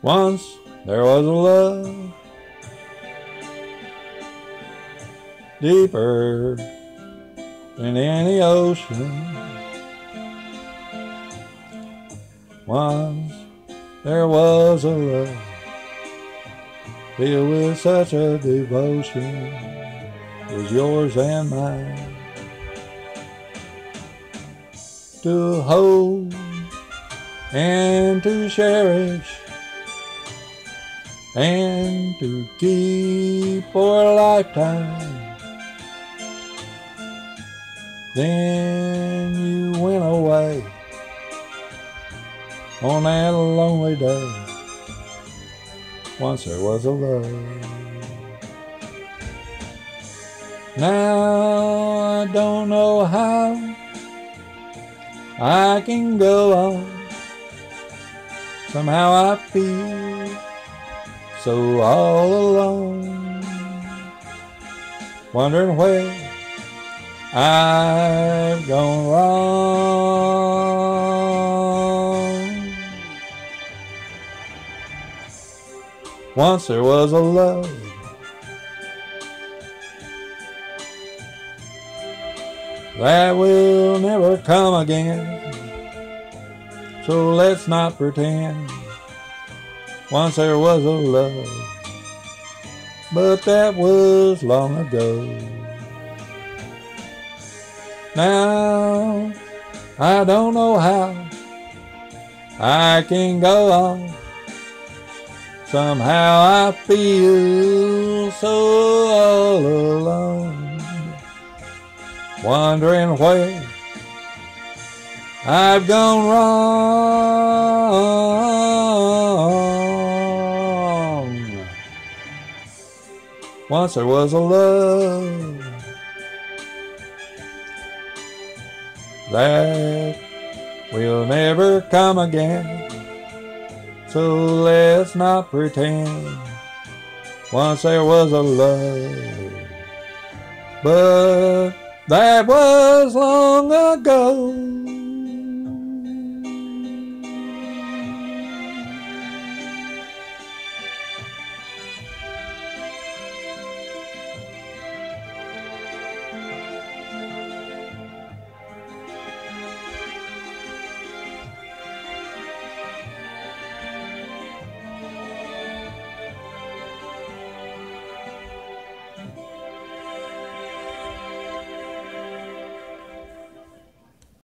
Once there was a love deeper than any ocean. Once there was a love filled with such a devotion, was yours and mine, to hold and to cherish and to keep for a lifetime. Then you went away on that lonely day. Once there was a love. Now I don't know how I can go on. Somehow I feel so all alone, wondering where I've gone wrong. Once there was a love that will never come again, so let's not pretend. Once there was a love, but that was long ago. Now I don't know how I can go on. Somehow I feel so all alone, wondering where I've gone wrong. Once there was a love that will never come again, so let's not pretend. Once there was a love, but that was long ago.